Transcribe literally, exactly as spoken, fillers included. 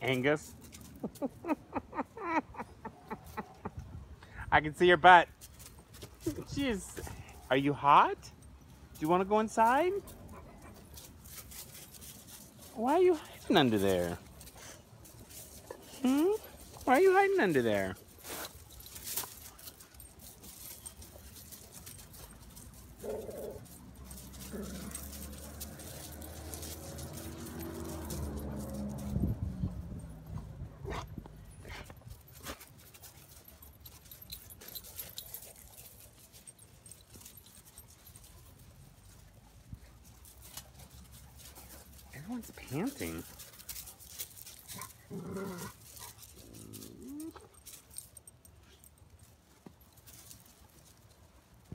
Angus. I can see your butt. Jeez. Are you hot? Do you want to go inside? Why are you hiding under there? Hmm? Why are you hiding under there? Everyone's panting.